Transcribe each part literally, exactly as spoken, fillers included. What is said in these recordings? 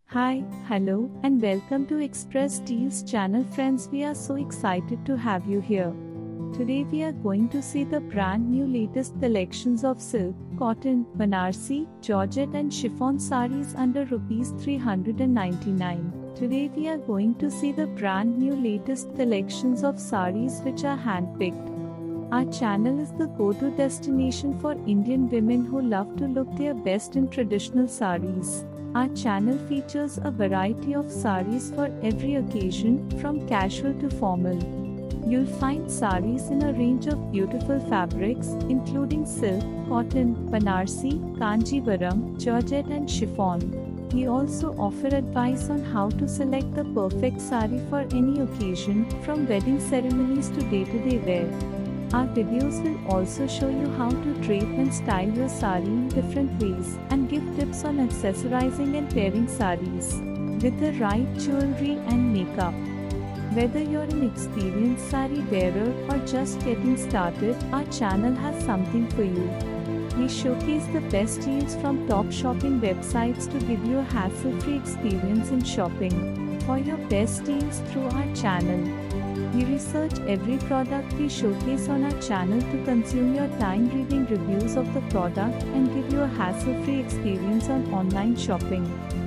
Hi, hello, and welcome to Express Deals channel. Friends, we are so excited to have you here. Today we are going to see the brand new latest collections of silk, cotton, Banarsi, Georgette and chiffon sarees under rupees three hundred ninety-nine. Today we are going to see the brand new latest collections of sarees which are hand-picked. Our channel is the go-to destination for Indian women who love to look their best in traditional sarees. Our channel features a variety of sarees for every occasion, from casual to formal. You'll find sarees in a range of beautiful fabrics, including silk, cotton, Banarsi, Kanjivaram, Georgette and chiffon. We also offer advice on how to select the perfect saree for any occasion, from wedding ceremonies to day-to-day wear. Our videos will also show you how to drape and style your saree in different ways, and give tips on accessorizing and pairing sarees with the right jewelry and makeup. Whether you're an experienced saree wearer or just getting started, our channel has something for you. We showcase the best deals from top shopping websites to give you a hassle-free experience in shopping. For your best deals through our channel, we research every product we showcase on our channel to consume your time reading reviews of the product and give you a hassle-free experience on online shopping.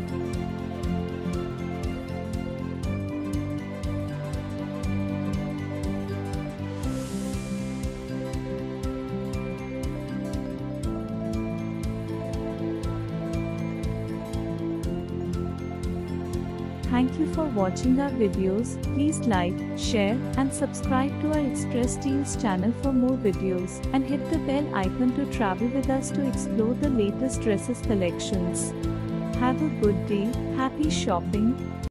Thank you for watching our videos. Please like, share, and subscribe to our Express Deals channel for more videos, and hit the bell icon to travel with us to explore the latest dresses collections. Have a good day, happy shopping.